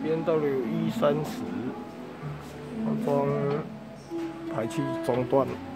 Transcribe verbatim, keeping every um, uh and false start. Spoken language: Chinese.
B M W E 三十，安装排气中断。